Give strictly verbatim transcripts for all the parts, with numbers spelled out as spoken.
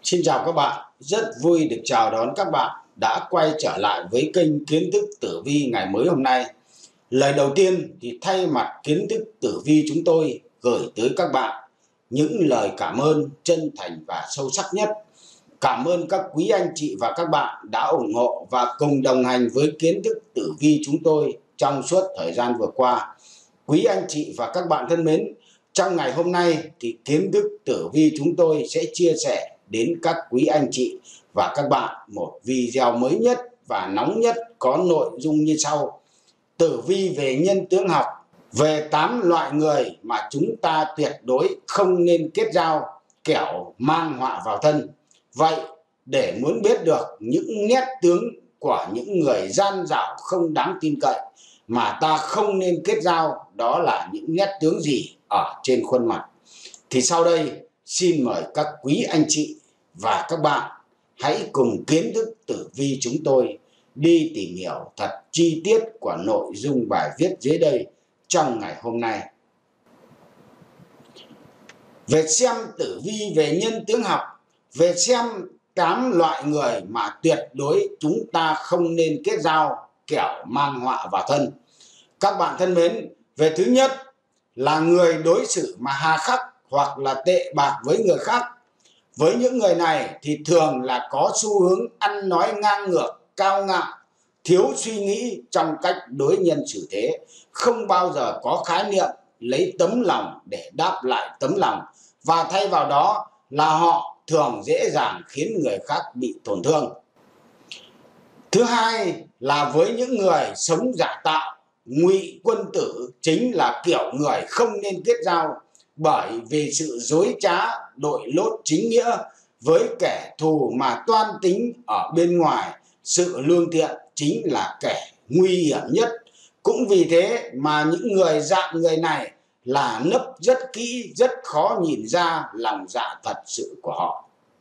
Xin chào các bạn, rất vui được chào đón các bạn đã quay trở lại với kênh Kiến thức Tử Vi ngày mới hôm nay. Lời đầu tiên thì thay mặt Kiến thức Tử Vi chúng tôi gửi tới các bạn những lời cảm ơn chân thành và sâu sắc nhất. Cảm ơn các quý anh chị và các bạn đã ủng hộ và cùng đồng hành với Kiến thức Tử Vi chúng tôi trong suốt thời gian vừa qua. Quý anh chị và các bạn thân mến, trong ngày hôm nay thì Kiến thức Tử Vi chúng tôi sẽ chia sẻ đến các quý anh chị và các bạn một video mới nhất và nóng nhất có nội dung như sau. Tử vi về nhân tướng học, về tám loại người mà chúng ta tuyệt đối không nên kết giao, kẻo mang họa vào thân. Vậy để muốn biết được những nét tướng của những người gian dảo không đáng tin cậy mà ta không nên kết giao, đó là những nét tướng gì ở trên khuôn mặt, thì sau đây xin mời các quý anh chị và các bạn hãy cùng Kiến thức Tử Vi chúng tôi đi tìm hiểu thật chi tiết của nội dung bài viết dưới đây trong ngày hôm nay. Về xem tử vi về nhân tướng học, về xem tám loại người mà tuyệt đối chúng ta không nên kết giao, kẻo mang họa vào thân. Các bạn thân mến, về thứ nhất là người đối xử mà hà khắc hoặc là tệ bạc với người khác. Với những người này thì thường là có xu hướng ăn nói ngang ngược, cao ngạo, thiếu suy nghĩ trong cách đối nhân xử thế, không bao giờ có khái niệm lấy tấm lòng để đáp lại tấm lòng, và thay vào đó là họ thường dễ dàng khiến người khác bị tổn thương. Thứ hai là với những người sống giả tạo, ngụy quân tử, chính là kiểu người không nên kết giao, bởi vì sự dối trá, đội lốt chính nghĩa với kẻ thù mà toan tính ở bên ngoài. Sự lương thiện chính là kẻ nguy hiểm nhất. Cũng vì thế mà những người dạng người này là nấp rất kỹ, rất khó nhìn ra lòng dạ thật sự của họ.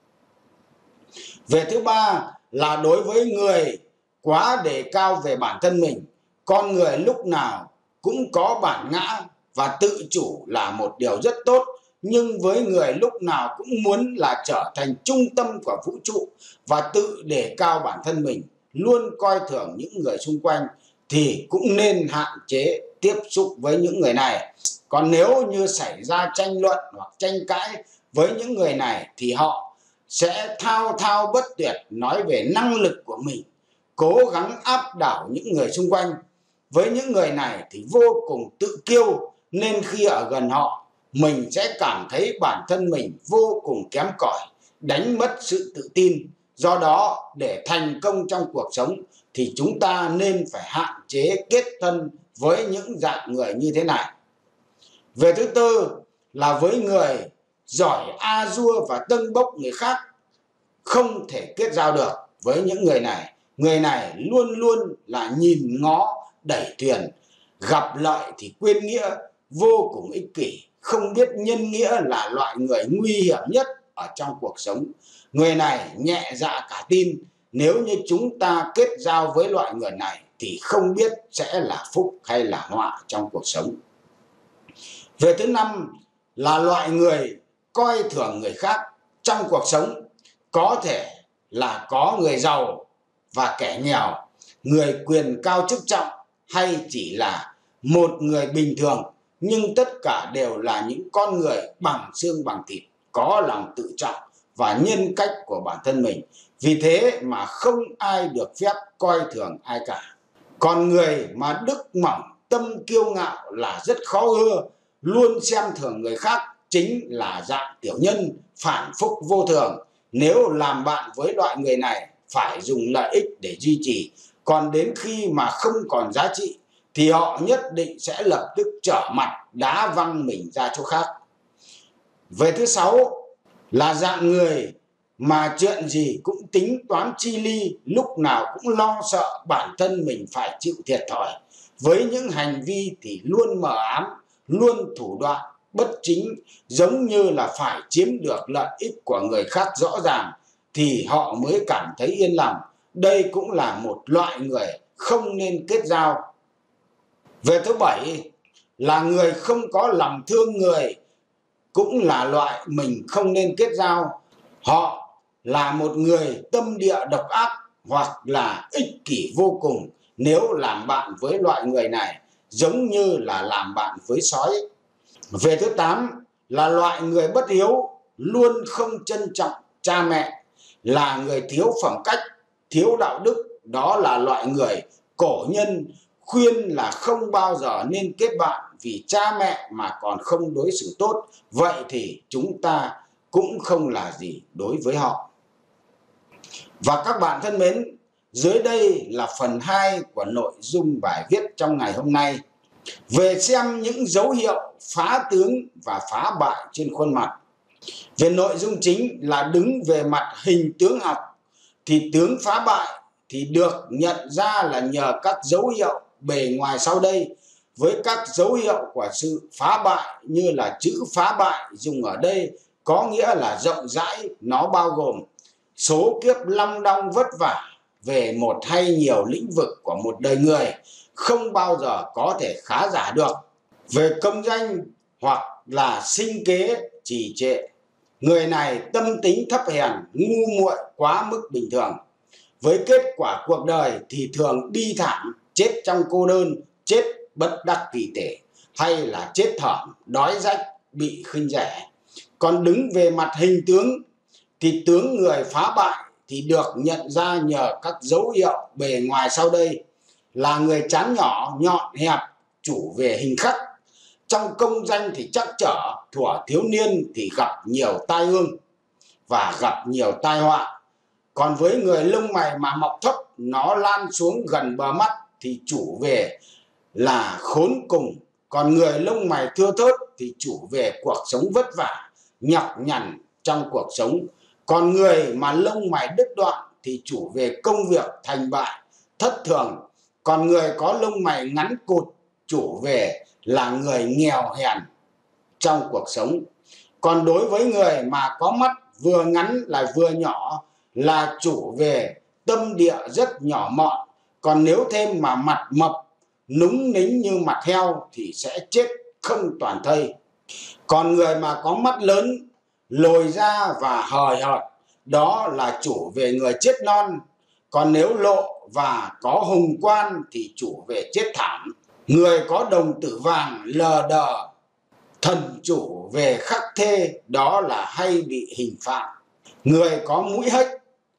Về thứ ba là đối với người quá đề cao về bản thân mình. Con người lúc nào cũng có bản ngã và tự chủ là một điều rất tốt, nhưng với người lúc nào cũng muốn là trở thành trung tâm của vũ trụ và tự đề cao bản thân mình, luôn coi thường những người xung quanh, thì cũng nên hạn chế tiếp xúc với những người này. Còn nếu như xảy ra tranh luận hoặc tranh cãi với những người này thì họ sẽ thao thao bất tuyệt nói về năng lực của mình, cố gắng áp đảo những người xung quanh. Với những người này thì vô cùng tự kiêu, nên khi ở gần họ, mình sẽ cảm thấy bản thân mình vô cùng kém cỏi, đánh mất sự tự tin. Do đó, để thành công trong cuộc sống thì chúng ta nên phải hạn chế kết thân với những dạng người như thế này. Về thứ tư là với người giỏi a dua và tâng bốc người khác, không thể kết giao được với những người này. Người này luôn luôn là nhìn ngó đẩy thuyền, gặp lợi thì quên nghĩa, vô cùng ích kỷ, không biết nhân nghĩa, là loại người nguy hiểm nhất ở trong cuộc sống. Người này nhẹ dạ cả tin, nếu như chúng ta kết giao với loại người này thì không biết sẽ là phúc hay là họa trong cuộc sống. Về thứ năm là loại người coi thường người khác trong cuộc sống. Có thể là có người giàu và kẻ nghèo, người quyền cao chức trọng hay chỉ là một người bình thường, nhưng tất cả đều là những con người bằng xương bằng thịt, có lòng tự trọng và nhân cách của bản thân mình. Vì thế mà không ai được phép coi thường ai cả. Còn người mà đức mỏng, tâm kiêu ngạo là rất khó ưa, luôn xem thường người khác, chính là dạng tiểu nhân, phản phúc vô thường. Nếu làm bạn với loại người này, phải dùng lợi ích để duy trì, còn đến khi mà không còn giá trị thì họ nhất định sẽ lập tức trở mặt, đá văng mình ra chỗ khác. Về thứ sáu là dạng người mà chuyện gì cũng tính toán chi ly, lúc nào cũng lo sợ bản thân mình phải chịu thiệt thòi. Với những hành vi thì luôn mờ ám, luôn thủ đoạn bất chính, giống như là phải chiếm được lợi ích của người khác rõ ràng thì họ mới cảm thấy yên lòng. Đây cũng là một loại người không nên kết giao. Về thứ bảy là người không có lòng thương người, cũng là loại mình không nên kết giao. Họ là một người tâm địa độc ác hoặc là ích kỷ vô cùng nếu làm bạn với loại người này, giống như là làm bạn với sói. Về thứ tám là loại người bất hiếu, luôn không trân trọng cha mẹ, là người thiếu phẩm cách, thiếu đạo đức. Đó là loại người cổ nhân khuyên là không bao giờ nên kết bạn vì cha mẹ mà còn không đối xử tốt. Vậy thì chúng ta cũng không là gì đối với họ. Và các bạn thân mến, dưới đây là phần hai của nội dung bài viết trong ngày hôm nay, về xem những dấu hiệu phá tướng và phá bại trên khuôn mặt. Về nội dung chính là đứng về mặt hình tướng học, thì tướng phá bại thì được nhận ra là nhờ các dấu hiệu bề ngoài sau đây, với các dấu hiệu của sự phá bại như là chữ phá bại dùng ở đây có nghĩa là rộng rãi, nó bao gồm số kiếp long đong vất vả về một hay nhiều lĩnh vực của một đời người, không bao giờ có thể khá giả được. Về công danh hoặc là sinh kế trì trệ, người này tâm tính thấp hèn, ngu muội quá mức bình thường. Với kết quả cuộc đời thì thường bi thảm, chết trong cô đơn, chết bất đắc kỳ tể, hay là chết thỏm, đói rách, bị khinh rẻ. Còn đứng về mặt hình tướng thì tướng người phá bại thì được nhận ra nhờ các dấu hiệu bề ngoài sau đây, là người trán nhỏ, nhọn, hẹp, chủ về hình khắc. Trong công danh thì trắc trở, thuở thiếu niên thì gặp nhiều tai ương và gặp nhiều tai họa. Còn với người lông mày mà mọc thấp, nó lan xuống gần bờ mắt thì chủ về là khốn cùng. Còn người lông mày thưa thớt thì chủ về cuộc sống vất vả, nhọc nhằn trong cuộc sống. Còn người mà lông mày đứt đoạn thì chủ về công việc thành bại, thất thường. Còn người có lông mày ngắn cụt chủ về là người nghèo hèn trong cuộc sống. Còn đối với người mà có mắt vừa ngắn lại vừa nhỏ là chủ về tâm địa rất nhỏ mọn. Còn nếu thêm mà mặt mập núng nính như mặt heo thì sẽ chết không toàn thây. Còn người mà có mắt lớn, lồi ra và hời hợt, đó là chủ về người chết non. Còn nếu lộ và có hùng quan thì chủ về chết thảm. Người có đồng tử vàng lờ đờ, thần chủ về khắc thê, đó là hay bị hình phạm. Người có mũi hếch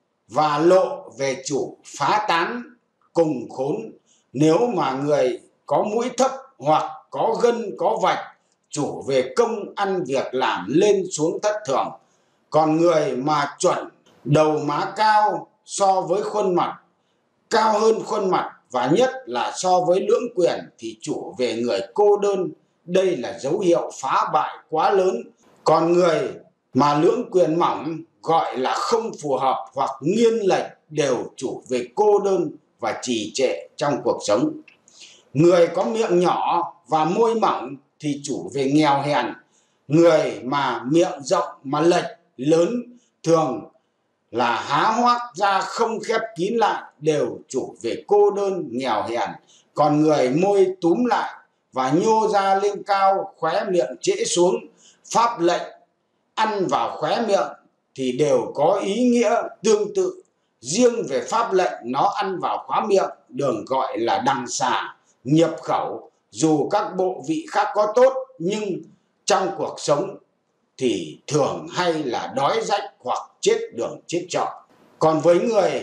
và lộ về chủ phá tán cùng khốn. Nếu mà người có mũi thấp hoặc có gân có vạch, chủ về công ăn việc làm lên xuống thất thường. Còn người mà chuẩn đầu má cao so với khuôn mặt, cao hơn khuôn mặt và nhất là so với lưỡng quyền thì chủ về người cô đơn. Đây là dấu hiệu phá bại quá lớn. Còn người mà lưỡng quyền mỏng gọi là không phù hợp hoặc nghiêng lệch đều chủ về cô đơn và trì trệ trong cuộc sống. Người có miệng nhỏ và môi mỏng thì chủ về nghèo hèn. Người mà miệng rộng mà lệch lớn thường là há hoác ra không khép kín lại đều chủ về cô đơn nghèo hèn. Còn người môi túm lại và nhô ra lên cao, khóe miệng trễ xuống, pháp lệnh ăn vào khóe miệng thì đều có ý nghĩa tương tự. Riêng về pháp lệnh nó ăn vào khóe miệng đường gọi là đằng xà, nhập khẩu. Dù các bộ vị khác có tốt nhưng trong cuộc sống thì thường hay là đói rách hoặc chết đường chết trọi. Còn với người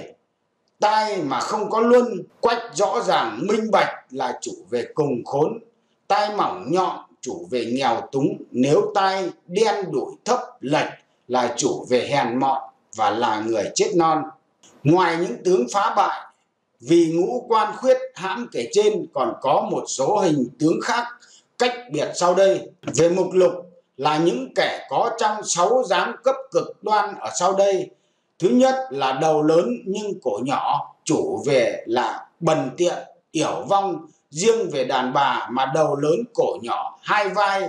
tai mà không có luân quách rõ ràng minh bạch là chủ về cùng khốn. Tai mỏng nhọn chủ về nghèo túng. Nếu tai đen đủi thấp lệch là chủ về hèn mọn và là người chết non. Ngoài những tướng phá bại vì ngũ quan khuyết hãm kể trên, còn có một số hình tướng khác cách biệt sau đây. Về mục lục là những kẻ có trong sáu dáng cấp cực đoan ở sau đây. Thứ nhất là đầu lớn nhưng cổ nhỏ, chủ về là bần tiện, yểu vong. Riêng về đàn bà mà đầu lớn cổ nhỏ, hai vai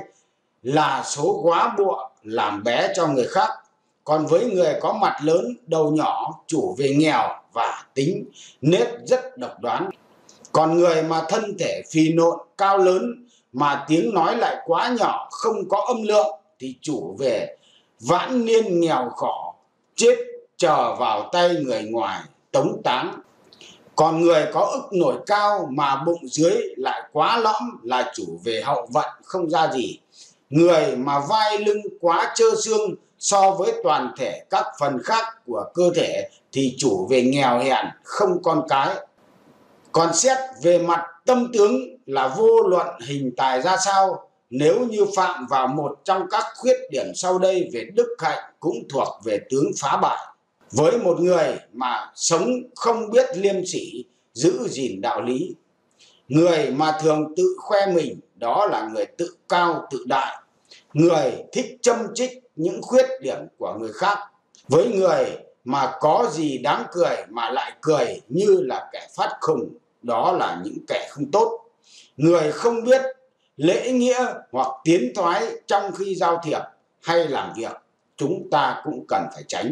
là số góa bụa làm bé cho người khác. Còn với người có mặt lớn, đầu nhỏ, chủ về nghèo và tính nết rất độc đoán. Còn người mà thân thể phì nộn, cao lớn mà tiếng nói lại quá nhỏ, không có âm lượng thì chủ về vãn niên nghèo khổ, chết chờ vào tay người ngoài tống táng. Còn người có ức nổi cao mà bụng dưới lại quá lõm là chủ về hậu vận không ra gì. Người mà vai lưng quá trơ xương so với toàn thể các phần khác của cơ thể thì chủ về nghèo hèn không con cái. Còn xét về mặt tâm tướng là vô luận hình tài ra sao, nếu như phạm vào một trong các khuyết điểm sau đây về đức hạnh cũng thuộc về tướng phá bại. Với một người mà sống không biết liêm sỉ, giữ gìn đạo lý, người mà thường tự khoe mình đó là người tự cao tự đại, người thích châm chích những khuyết điểm của người khác. Với người mà có gì đáng cười mà lại cười như là kẻ phát khùng, đó là những kẻ không tốt. Người không biết lễ nghĩa hoặc tiến thoái trong khi giao thiệp hay làm việc, chúng ta cũng cần phải tránh.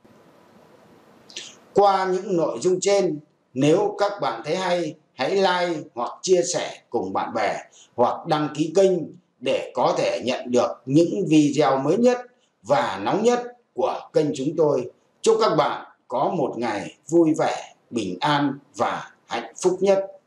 Qua những nội dung trên, nếu các bạn thấy hay, hãy like hoặc chia sẻ cùng bạn bè hoặc đăng ký kênh để có thể nhận được những video mới nhất và nóng nhất của kênh chúng tôi. Chúc các bạn có một ngày vui vẻ, bình an và hạnh phúc nhất.